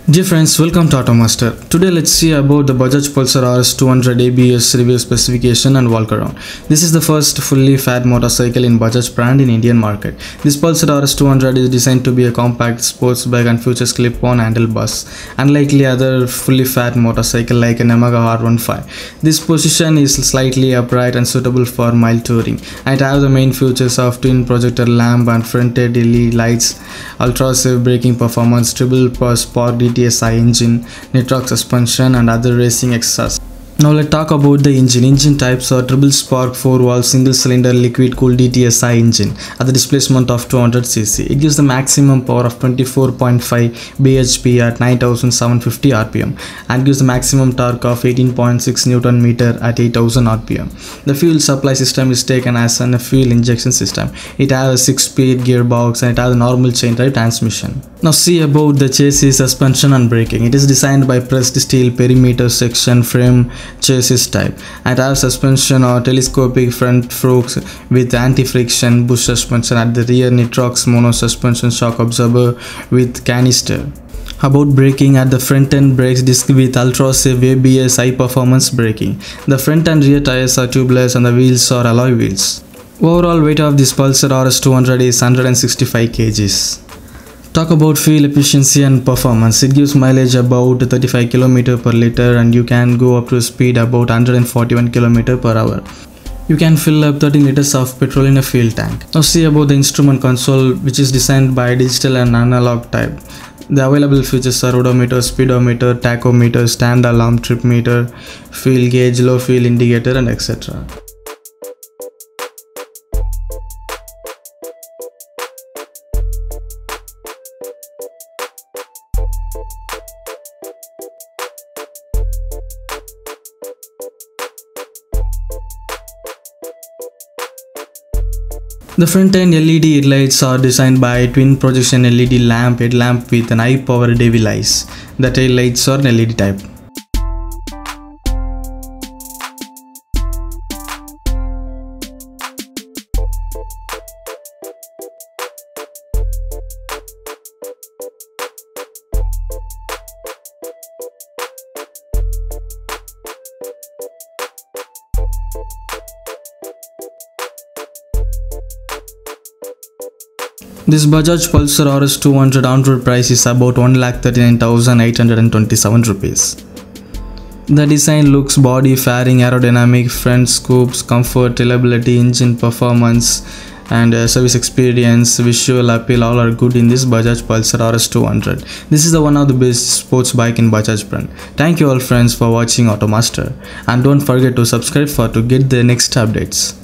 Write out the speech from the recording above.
Dear friends, welcome to Automaster. Today let's see about the Bajaj Pulsar RS 200 ABS review specification and walk around. This is the first fully fat motorcycle in Bajaj brand in Indian market. This Pulsar RS 200 is designed to be a compact sports bike and features clip-on handlebars, unlikely other fully fat motorcycle like an Yamaha R15. This position is slightly upright and suitable for mild touring. It has the main features of twin projector lamp and front-head LED lights, ultra-safe braking performance, triple sport DTSI engine, nitrox suspension and other racing extras. Now let's talk about the engine. Engine types are triple spark 4-valve single cylinder liquid cooled DTSI engine at the displacement of 200cc. It gives the maximum power of 24.5 bhp at 9750 rpm and gives the maximum torque of 18.6 Nm at 8000 rpm. The fuel supply system is taken as a fuel injection system. It has a 6-speed gearbox and it has a normal chain drive transmission. Now see about the chassis, suspension and braking. It is designed by pressed steel perimeter section frame chassis type and has suspension or telescopic front forks with anti-friction bush suspension at the rear, nitrox mono suspension shock absorber with canister. About braking, at the front end brakes disc with ultra safe ABS high performance braking. The front and rear tires are tubeless and the wheels are alloy wheels. Overall weight of this Pulsar RS 200 is 165 kgs. Talk about fuel efficiency and performance. It gives mileage about 35 km per liter and you can go up to speed about 141 km per hour. You can fill up 13 liters of petrol in a fuel tank. Now see about the instrument console, which is designed by digital and analog type. The available features are odometer, speedometer, tachometer, stand alarm, trip meter, fuel gauge, low fuel indicator and etc. The front end LED headlights are designed by twin projection LED headlamp with an high power devil eyes. The tail lights are LED type. This Bajaj Pulsar RS 200 on-road price is about 1,39,827 rupees. The design, looks, body, fairing, aerodynamic, front scoops, comfort, reliability, engine performance and service experience, visual appeal all are good in this Bajaj Pulsar RS 200. This is the one of the best sports bike in Bajaj brand. Thank you all friends for watching Automaster and don't forget to subscribe to get the next updates.